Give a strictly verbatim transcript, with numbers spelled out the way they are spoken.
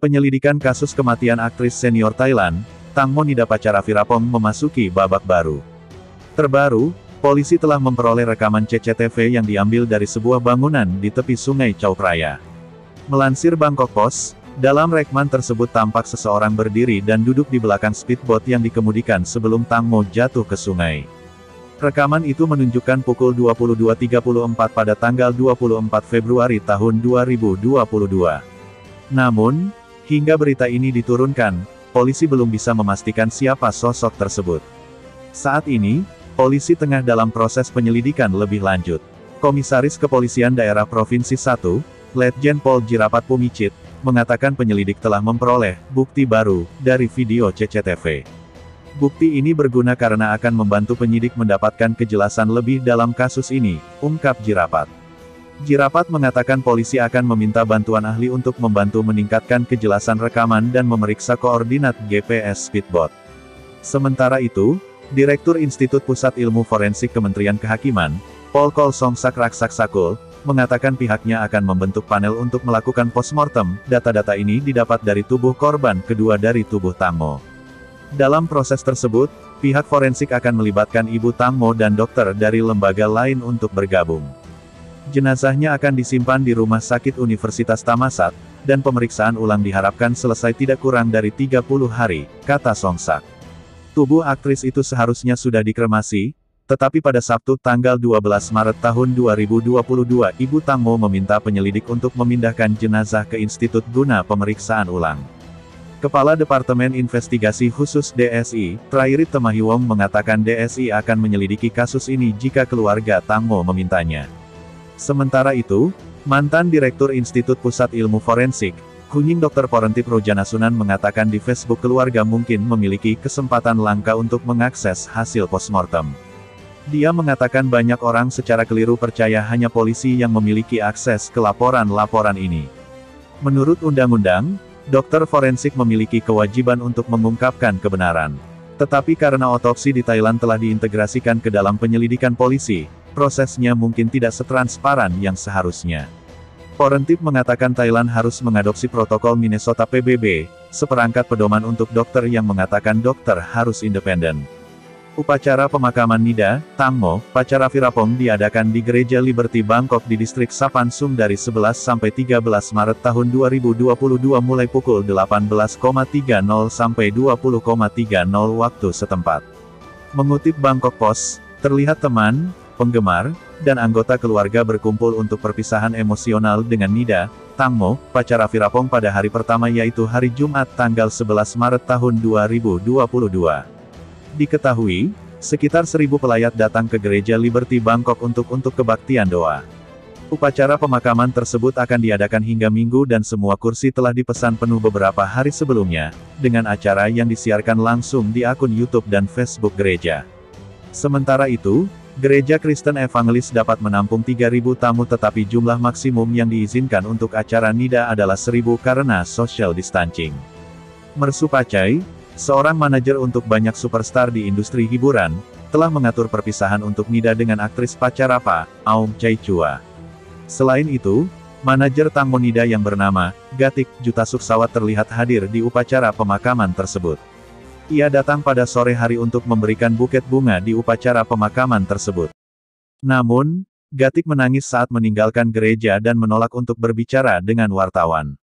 Penyelidikan kasus kematian aktris senior Thailand, Tang Mo Nida Pacharaviraphong memasuki babak baru. Terbaru, polisi telah memperoleh rekaman C C T V yang diambil dari sebuah bangunan di tepi sungai Chao Phraya. Melansir Bangkok Post, dalam rekaman tersebut tampak seseorang berdiri dan duduk di belakang speedboat yang dikemudikan sebelum Tang Mo jatuh ke sungai. Rekaman itu menunjukkan pukul dua puluh dua tiga puluh empat pada tanggal dua puluh empat Februari tahun dua ribu dua puluh dua. Namun, hingga berita ini diturunkan, polisi belum bisa memastikan siapa sosok tersebut. Saat ini, polisi tengah dalam proses penyelidikan lebih lanjut. Komisaris Kepolisian Daerah Provinsi satu, Letjen Pol Jirapat Pumicit, mengatakan penyelidik telah memperoleh bukti baru dari video C C T V. Bukti ini berguna karena akan membantu penyidik mendapatkan kejelasan lebih dalam kasus ini, ungkap Jirapat. Jirapat mengatakan polisi akan meminta bantuan ahli untuk membantu meningkatkan kejelasan rekaman dan memeriksa koordinat G P S speedboat. Sementara itu, Direktur Institut Pusat Ilmu Forensik Kementerian Kehakiman, Pol Kol Songsak Raksaksakul, mengatakan pihaknya akan membentuk panel untuk melakukan postmortem. Data-data ini didapat dari tubuh korban kedua dari tubuh Tang Mo. Dalam proses tersebut, pihak forensik akan melibatkan ibu Tang Mo dan dokter dari lembaga lain untuk bergabung. Jenazahnya akan disimpan di Rumah Sakit Universitas Thammasat, dan pemeriksaan ulang diharapkan selesai tidak kurang dari tiga puluh hari, kata Songsak. Tubuh aktris itu seharusnya sudah dikremasi, tetapi pada Sabtu tanggal dua belas Maret tahun dua ribu dua puluh dua, ibu Tang Mo meminta penyelidik untuk memindahkan jenazah ke institut guna pemeriksaan ulang. Kepala Departemen Investigasi Khusus D S I, Trairit Temahiwong mengatakan D S I akan menyelidiki kasus ini jika keluarga Tang Mo memintanya. Sementara itu, mantan Direktur Institut Pusat Ilmu Forensik, Kunying dokter Porentip Rojanasunan mengatakan di Facebook keluarga mungkin memiliki kesempatan langka untuk mengakses hasil postmortem. Dia mengatakan banyak orang secara keliru percaya hanya polisi yang memiliki akses ke laporan-laporan ini. Menurut undang-undang, dokter forensik memiliki kewajiban untuk mengungkapkan kebenaran. Tetapi karena otopsi di Thailand telah diintegrasikan ke dalam penyelidikan polisi, prosesnya mungkin tidak setransparan yang seharusnya. Porentip mengatakan Thailand harus mengadopsi protokol Minnesota P B B, seperangkat pedoman untuk dokter yang mengatakan dokter harus independen. Upacara pemakaman Nida, Tang Mo, Pacharaviraphong diadakan di Gereja Liberty Bangkok di distrik Sapansum dari sebelas sampai tiga belas Maret tahun dua ribu dua puluh dua mulai pukul delapan belas tiga puluh sampai dua puluh tiga puluh waktu setempat. Mengutip Bangkok Post, terlihat teman, penggemar, dan anggota keluarga berkumpul untuk perpisahan emosional dengan Nida, Tang Mo, Pacharaviraphong pada hari pertama yaitu hari Jumat tanggal sebelas Maret tahun dua ribu dua puluh dua. Diketahui, sekitar seribu pelayat datang ke Gereja Liberty Bangkok untuk untuk kebaktian doa. Upacara pemakaman tersebut akan diadakan hingga Minggu dan semua kursi telah dipesan penuh beberapa hari sebelumnya, dengan acara yang disiarkan langsung di akun YouTube dan Facebook gereja. Sementara itu, Gereja Kristen Evangelis dapat menampung tiga ribu tamu tetapi jumlah maksimum yang diizinkan untuk acara Nida adalah seribu karena social distancing. Mersu Pachai, seorang manajer untuk banyak superstar di industri hiburan, telah mengatur perpisahan untuk Nida dengan aktris Pacharapa, Aum Chai Chua. Selain itu, manajer Tang Mo Nida yang bernama Gatik Jutasuksawat terlihat hadir di upacara pemakaman tersebut. Ia datang pada sore hari untuk memberikan buket bunga di upacara pemakaman tersebut. Namun, Gatik menangis saat meninggalkan gereja dan menolak untuk berbicara dengan wartawan.